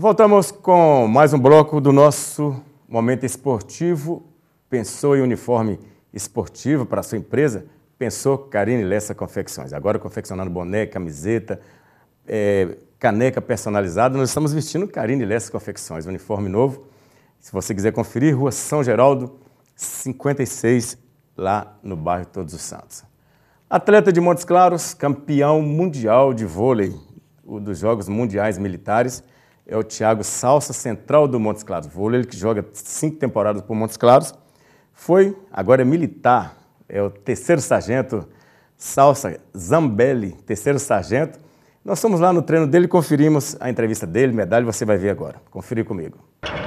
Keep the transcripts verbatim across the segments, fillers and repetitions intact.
Voltamos com mais um bloco do nosso Momento Esportivo. Pensou em uniforme esportivo para a sua empresa? Pensou Carine Lessa Confecções. Agora confeccionando boné, camiseta, é, caneca personalizada. Nós estamos vestindo Carine Lessa Confecções, uniforme novo. Se você quiser conferir, Rua São Geraldo, cinquenta e seis, lá no bairro Todos os Santos. Atleta de Montes Claros, campeão mundial de vôlei, um dos Jogos Mundiais Militares, é o Thiago Salsa, central do Montes Claros. Vôlei, ele que joga cinco temporadas por Montes Claros. Foi, agora é militar, é o terceiro sargento Salsa Zambelli, terceiro sargento. Nós fomos lá no treino dele e conferimos a entrevista dele, medalha, você vai ver agora. Conferir comigo.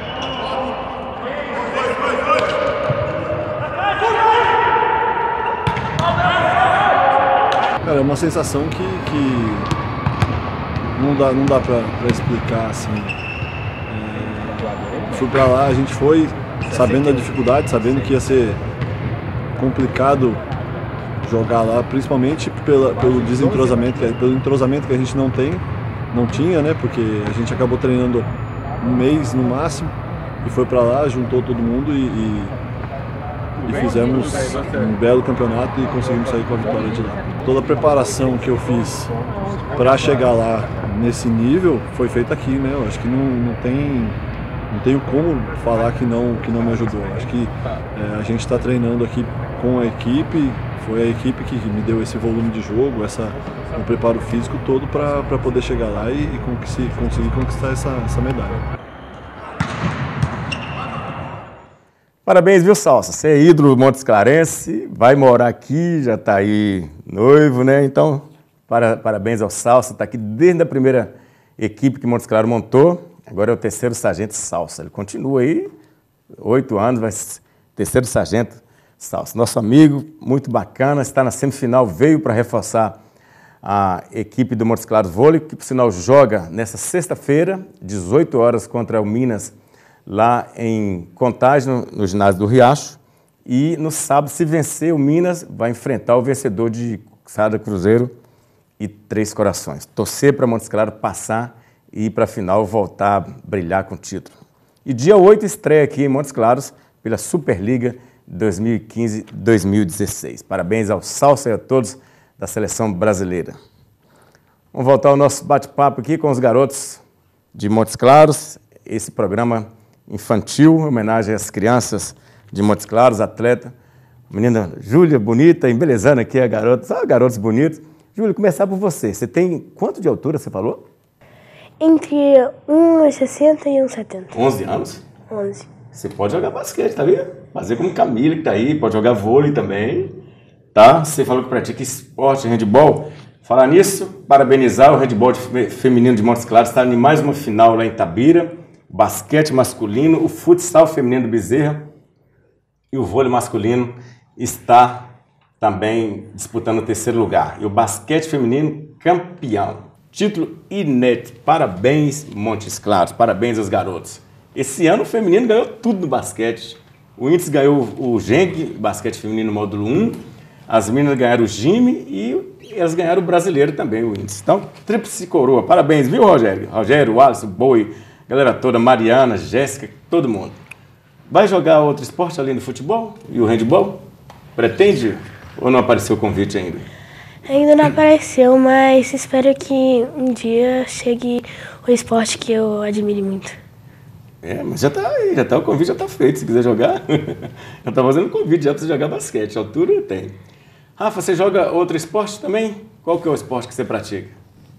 Cara, é uma sensação que, que não dá, não dá pra, pra explicar, assim. É, fui pra lá, a gente foi sabendo da dificuldade, sabendo que ia ser complicado jogar lá, principalmente pela, pelo desentrosamento, pelo entrosamento que a gente não tem, não tinha, né? Porque a gente acabou treinando um mês no máximo e foi pra lá, juntou todo mundo e, e, e fizemos um belo campeonato e conseguimos sair com a vitória de lá. Toda a preparação que eu fiz para chegar lá nesse nível foi feita aqui, né? Eu acho que não, não tem, não tenho como falar que não, que não me ajudou. Eu acho que é, a gente está treinando aqui com a equipe, foi a equipe que me deu esse volume de jogo, essa, o preparo físico todo para poder chegar lá e, e conseguir, conseguir conquistar essa, essa medalha. Parabéns, viu, Salsa? Você é ídolo Montes Clarense, vai morar aqui, já está aí noivo, né? Então, para, parabéns ao Salsa, está aqui desde a primeira equipe que Montes Claros montou, agora é o terceiro sargento Salsa. Ele continua aí, oito anos, vai ser terceiro sargento Salsa. Nosso amigo, muito bacana, está na semifinal, veio para reforçar a equipe do Montes Claros Vôlei, que por sinal joga nessa sexta-feira, dezoito horas, contra o Minas, lá em Contagem, no, no ginásio do Riacho. E no sábado, se vencer, o Minas vai enfrentar o vencedor de Sada Cruzeiro e Três Corações. Torcer para Montes Claros passar e ir para a final, voltar a brilhar com o título. E dia oito estreia aqui em Montes Claros pela Superliga dois mil e quinze dois mil e dezesseis. Parabéns ao Salsa e a todos da seleção brasileira. Vamos voltar ao nosso bate-papo aqui com os garotos de Montes Claros. Esse programa infantil, em homenagem às crianças de Montes Claros, atleta. Menina Júlia, bonita, embelezando aqui a garota, só garotos bonitos. Júlia, começar por você. Você tem quanto de altura, você falou? Entre um e sessenta e um e setenta. onze anos? onze. Você pode jogar basquete, tá vendo? Fazer como Camila, que tá aí, pode jogar vôlei também, tá? Você falou que pratica esporte, handebol. Falar nisso, parabenizar o handebol feminino de Montes Claros, está em mais uma final lá em Itabira. Basquete masculino, o futsal feminino do Bezerra e o vôlei masculino está também disputando o terceiro lugar. E o basquete feminino campeão. Título inédito. Parabéns, Montes Claros. Parabéns aos garotos. Esse ano o feminino ganhou tudo no basquete. O Índice ganhou o Geng, basquete feminino módulo um. As meninas ganharam o Gime e elas ganharam o brasileiro também, o Índice. Então, tríplice coroa. Parabéns, viu, Rogério? Rogério, Wallace, Boi, galera toda, Mariana, Jéssica, todo mundo. Vai jogar outro esporte além do futebol e o handebol? Pretende ou não apareceu o convite ainda? Ainda não apareceu, mas espero que um dia chegue o esporte que eu admire muito. É, mas já tá aí, já tá, o convite já tá feito, se quiser jogar. Já tá fazendo convite já para você jogar basquete, a altura tem. Rafa, você joga outro esporte também? Qual que é o esporte que você pratica?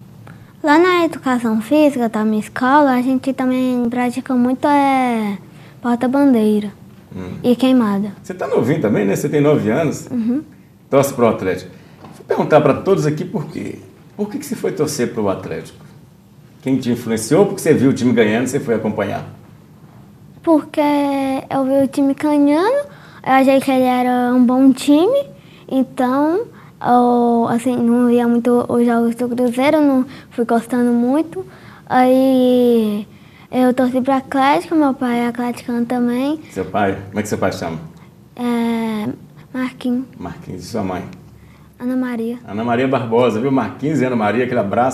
Lá na educação física da minha escola, a gente também pratica muito é, porta-bandeira hum. e queimada. Você tá novinho também, né? Você tem nove anos? Uhum. Torce pro Atlético. Vou perguntar para todos aqui por quê. Por que, que você foi torcer pro Atlético? Quem te influenciou? Porque você viu o time ganhando e você foi acompanhar? Porque eu vi o time ganhando, eu achei que ele era um bom time, então eu assim, não via muito os jogos do Cruzeiro, não fui gostando muito. Aí eu torci para Atlético, meu pai é atleticano também. Seu pai? Como é que seu pai chama? É, Marquinhos. Marquinhos. E sua mãe? Ana Maria. Ana Maria Barbosa, viu? Marquinhos e Ana Maria, aquele abraço.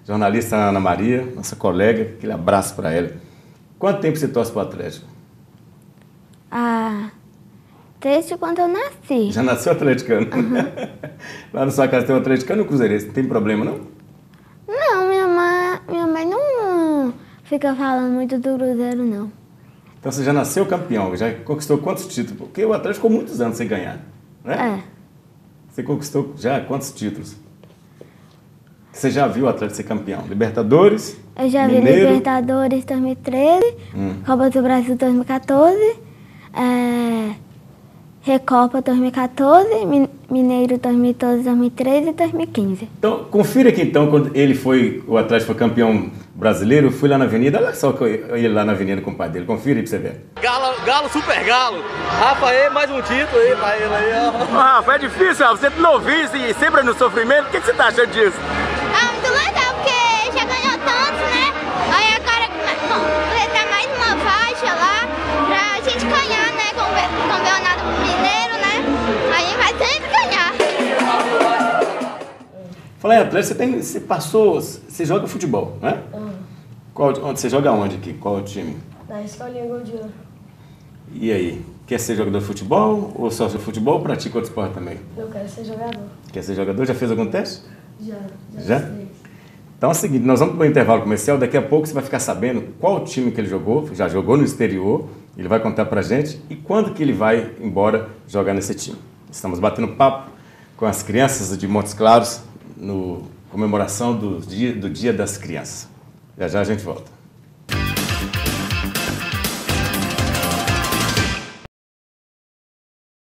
jornalista Ana Maria, nossa colega, aquele abraço para ela. Quanto tempo você torce para o Atlético? Ah, desde quando eu nasci. Já nasceu atleticano? Uhum. Lá na sua casa tem um atleticano ou cruzeirense? Não tem problema, não? Não, minha mãe, minha mãe não fica falando muito do Cruzeiro, não. Então você já nasceu campeão, já conquistou quantos títulos? Porque o Atlético ficou muitos anos sem ganhar, né? É. Você conquistou já quantos títulos? Você já viu o Atlético ser campeão? Libertadores? Eu já Mineiro. vi Libertadores dois mil e treze, hum. Copa do Brasil dois mil e quatorze, é, Recopa dois mil e quatorze, Mineiro dois mil e doze, dois mil e treze e dois mil e quinze. Então, confira aqui então, quando ele foi, o Atlético foi campeão brasileiro, eu fui lá na Avenida, olha só que eu ia lá na Avenida com o pai dele, confira aí pra você ver. Galo, Galo, super Galo. Rafa aí, mais um título aí pra ele aí, ó. Rafa, é difícil, Rafa, você é novinho e sempre no sofrimento, o que, que você tá achando disso? Ah, muito legal, porque já ganhou tanto, né? Aí agora, bom, ele tá mais uma faixa lá pra gente ganhar, né? Com o campeonato mineiro, né? Aí vai sempre ganhar. Fala aí, Atlético, você, tem, você passou, você joga futebol, né? Uhum. Qual, onde, você joga onde aqui? Qual o time? Na Escolinha Gol de Ouro. E aí, quer ser jogador de futebol ou só de futebol ou pratica outro esporte também? Eu quero ser jogador. Quer ser jogador? Já fez algum teste? Já. Já? Já? Então é o seguinte, nós vamos para o intervalo comercial, daqui a pouco você vai ficar sabendo qual time que ele jogou, já jogou no exterior, ele vai contar pra gente e quando que ele vai embora jogar nesse time. Estamos batendo papo com as crianças de Montes Claros, no comemoração do dia, do dia das Crianças. Já já a gente volta.